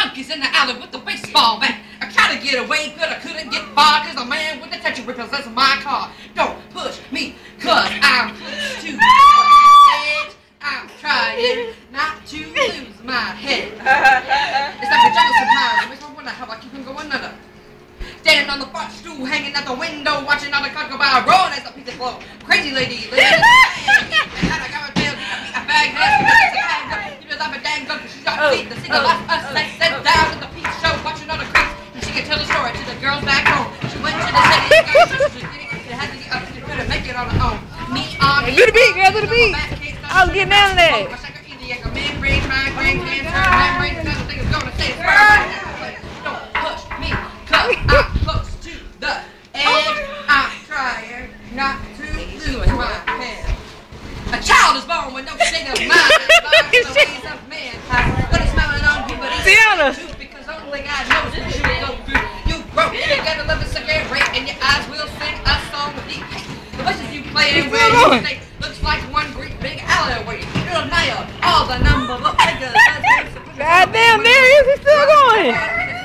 junkies in the alley with the baseball bat. I tried to get away, but I couldn't get far, cause the man with the attention repossessed my car. Don't push me, cause I'm close to the edge. I'm trying not to lose my head. It's like a jungle sometimes, it makes me wonder how I keep from going under. Standing on the front stool, hanging out the window, watching all the cars go by, rolling as a piece of flow. Crazy lady, living in the I got a tail, a bag head, you know I'm a dang gun, she's got feet, the single last us, set down at the peep show, watching all the creeps, and she could tell the story to the girls back home. She went to the city, got sisters, she had to get up, she couldn't make it on her own. Me on do the beat, girl, do the beat. I'll get down there. Membrane, migraine, cancer, membrane, another thing is gonna say, don't push me, cause I'm close to the edge. I'm trying not to lose my head. A child is born with no state of mind. The ways of mankind. But it's smelling on you, but it's too, because only God knows what you go through. You broke, you gotta live a second rate, and your eyes will sing a song with deep hate. The voices you play and where you stay looks like one great big alleyway. You'll nail all the number of figures. God damn, there he is, he's still going.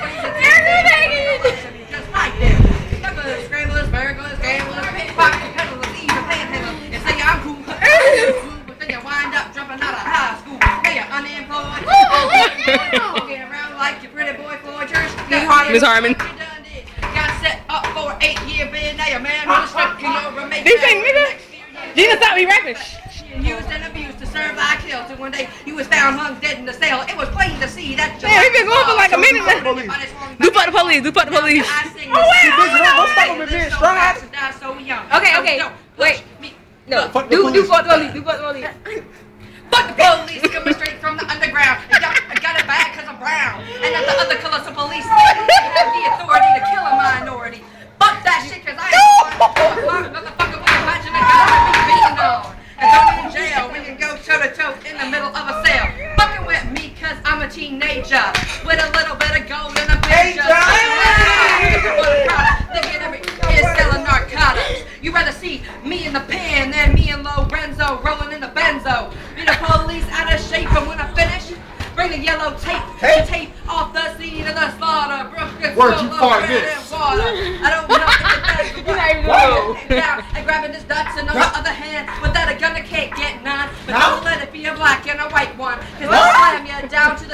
Just like this. Scramblers, burglars, gamblers, pickpockets, peddlers, even panhandlers. And say I'm cool, but then you wind up dropping out of high school. Now you're unemployed. Walking around like your pretty boy forgers. Miss Harmon. Got set up for an 8-year bid. Now your man who's stuck in your roommate. This ain't nigga. Gina, stop me rapping. Used and abused to serve thy kill. Till one day you was found hung dead in the cell. It was plain to see that. Damn, he been going for like a minute now. Do for the police. Do for the police. Oh wait, don't stop him being strong. Okay. Wait. No. Do for the police. Do for the police. Fuck the police coming straight from the underground. I got it bad cause I'm brown. And that the other colors of police have the authority to kill a minority. Fuck that shit cause I ain't one motherfucker with imagine a guy be beaten on. And throw me in jail, we can go toe to toe in the middle of a cell. Fucking with me cause I'm a teenager with a little bit of gold and a picture. Thinking every kid selling narcotics. You rather see me in the pen than me and Lorenzo rolling in the benzo. Be the police out of shape, and when I finish, bring the yellow tape to tape off the scene of the slaughter. Where'd you find this? I don't know if it's down and grabbing his nuts, and on the other hand, without a gun I can't get none. But don't let it be a black and a white one, cause I'll slam you down to